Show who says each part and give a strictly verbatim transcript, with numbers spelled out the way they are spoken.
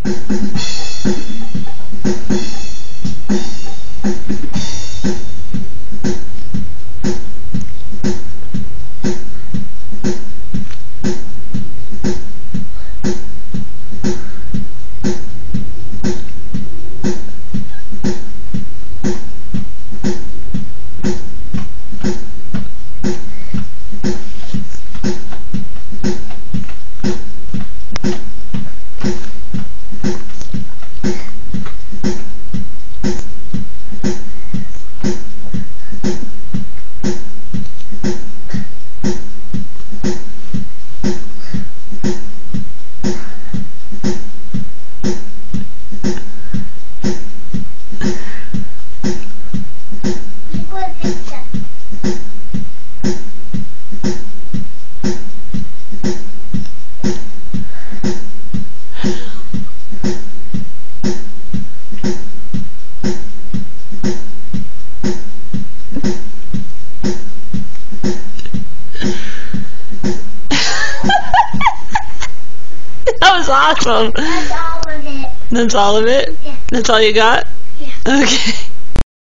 Speaker 1: That was awesome.
Speaker 2: That's all of it.
Speaker 1: That's all of it?
Speaker 2: Yeah.
Speaker 1: That's all you got?
Speaker 2: Yeah.
Speaker 1: Okay.